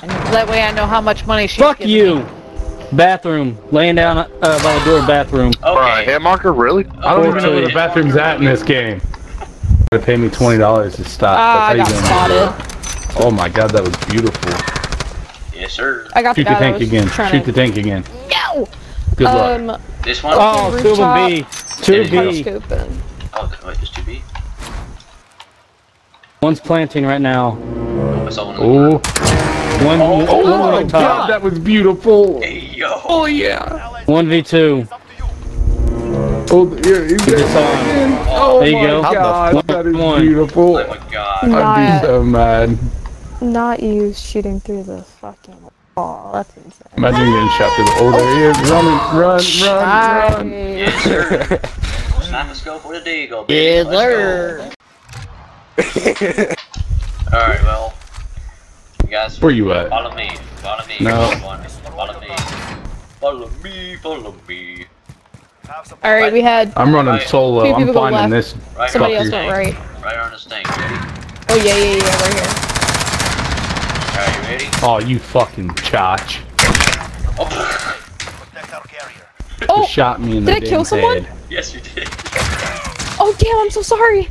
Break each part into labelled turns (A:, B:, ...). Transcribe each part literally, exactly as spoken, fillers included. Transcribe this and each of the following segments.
A: That way I know how much money she's
B: Fuck
A: giving
B: you!
A: me.
B: Bathroom. Laying down uh, by the door, bathroom.
C: Okay.
D: Alright, hit marker, really?
E: I don't even know where the bathroom's at in this game. They pay me twenty dollars to stop.
A: Ah, I got
E: That's how you
A: spotted.
E: Oh my god, that was beautiful.
C: Yes, sir.
A: I got
E: Shoot
A: the
E: the
A: guy
E: tank
A: that was
E: again.
A: trying
E: Shoot
A: to...
E: the tank again.
A: No!
E: Good
A: um,
E: luck.
C: This one?
B: Oh, two of them B. Two B.
C: Oh, wait, there's two B.
B: One's planting right now.
C: Oh, I saw one.
E: Oh.
B: One,
C: Oh,
E: Oh,
B: one
E: my
B: on top.
E: god, that was beautiful.
C: Hey, yo.
E: Oh yeah.
B: One v two.
E: Oh, here, he's
B: It's on.
E: Oh
B: There you
E: my
B: go.
E: god,
B: One,
E: that is
B: one.
E: beautiful.
C: Oh my god.
E: I'd
F: Not-
E: be so mad.
F: Not you shooting through the fucking wall. That's insane.
E: Imagine getting shot through the. Oh, there he is. Running, run, run, run.
C: Yes, sir. Sniper scope with a deagle, baby.
B: Yes,
C: Let's
B: sir.
C: go. Alright, well. You guys.
E: Where you at?
C: Follow me. Follow me.
E: No.
C: Everyone. Follow me. Follow me. Follow me.
A: Alright, we had
E: I'm running
C: Right.
E: solo.
A: Two
E: I'm
A: people go
E: finding
A: left.
E: this.
C: Right
A: somebody
C: on
A: else
C: the
A: went
C: tank.
A: right.
C: Right on this tank. Ready?
A: Oh yeah, yeah, yeah, right here.
C: Alright, you ready?
E: Oh, you fucking chotch.
C: Oh.
A: Oh!
E: Just shot me in the
A: Did I kill
E: damn
A: someone?
E: head.
C: Yes, you did.
A: Oh damn, I'm so sorry!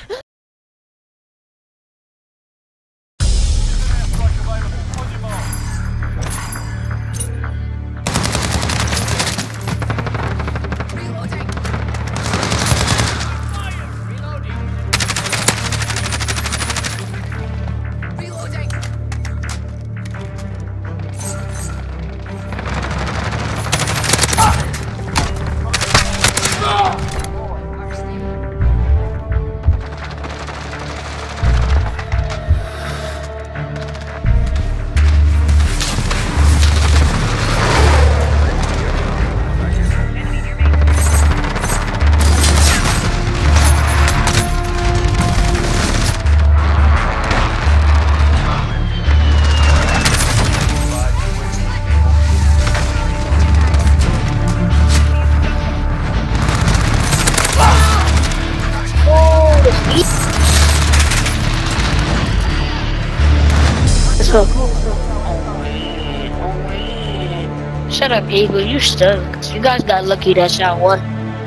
G: Shut up, Eagle. You stuck. You guys got lucky that shot one.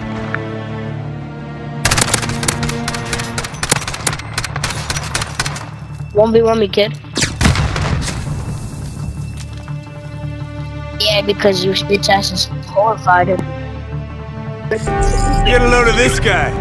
G: one v one me, kid. Yeah, because you bitch asses horrified him.
H: Get a load of this guy.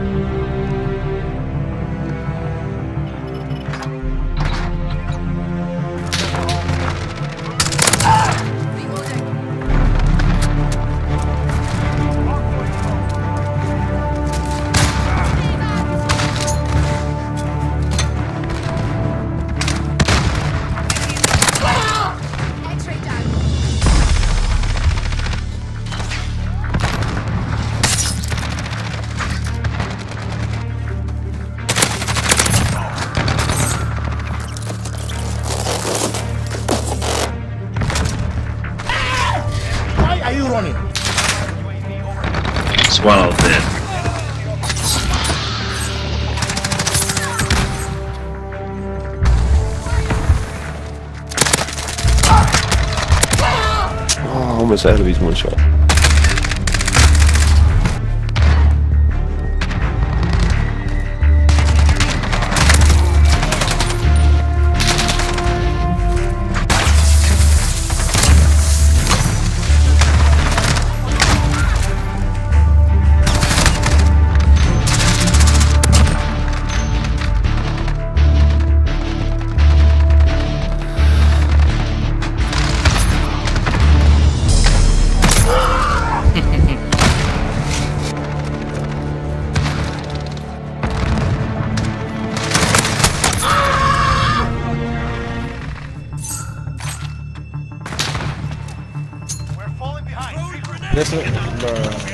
I: Are you running?
D: Swallow dead.
J: Oh, almost out of his one shot.
I: This is, bruh.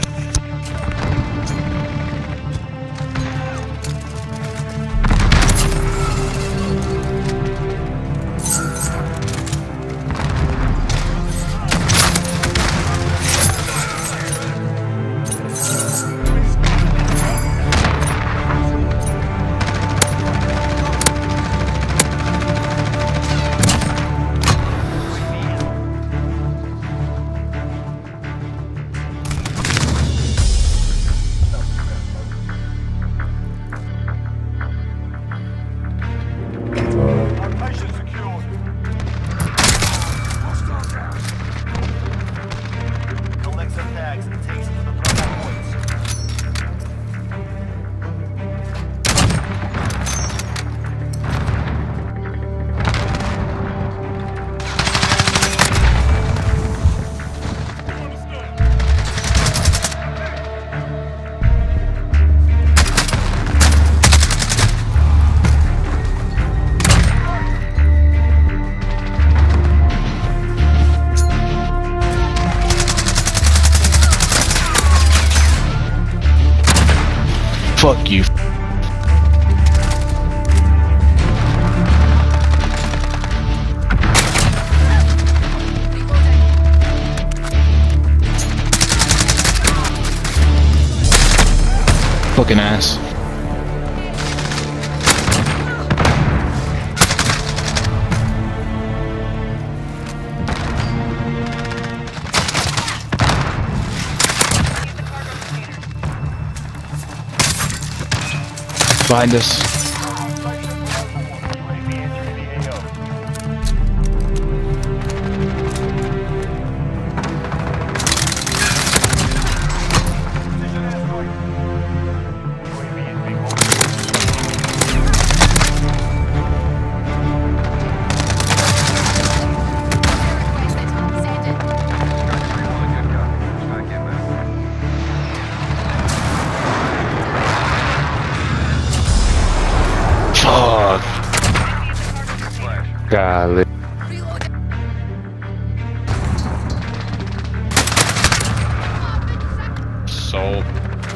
I: Fuck you. Fucking ass. Behind us.
J: Golly.
H: Sold.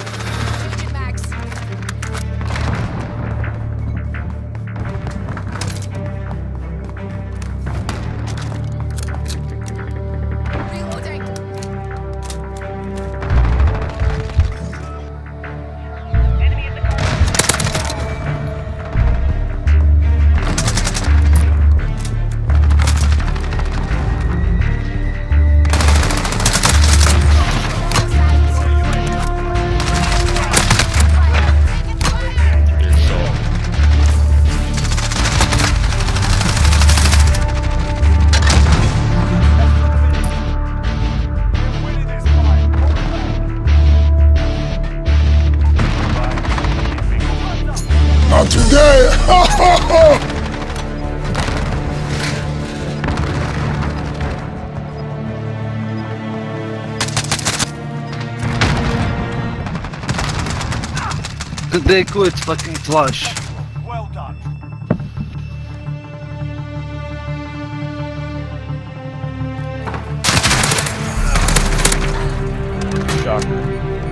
K: Not today!
I: They quit fucking flush.
A: Well done.
I: Shocker.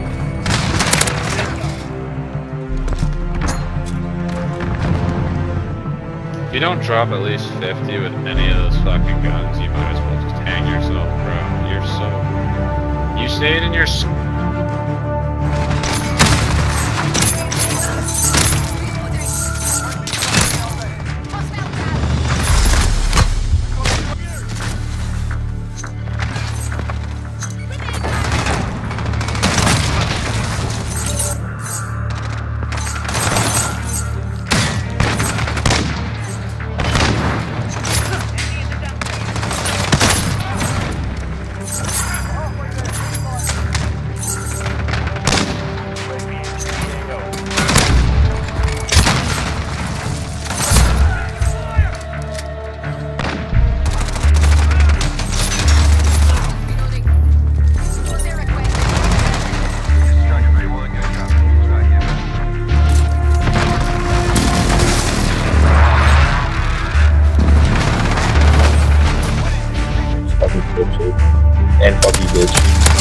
H: If you don't drop at least fifty with any of those fucking guns, you might as well just hang yourself, bro. You're so... You stayed in your... s-
J: And fuck you, bitch.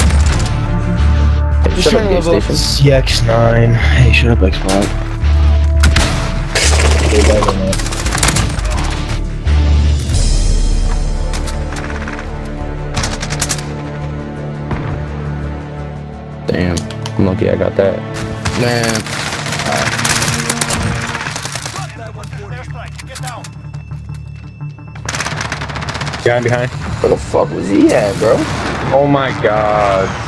I: Just trying to level up to C X nine. Hey, shut up, X five.
J: Damn, I'm lucky I got that.
I: Man.
J: Guy behind. Where the fuck was he at, bro?
E: Oh my god.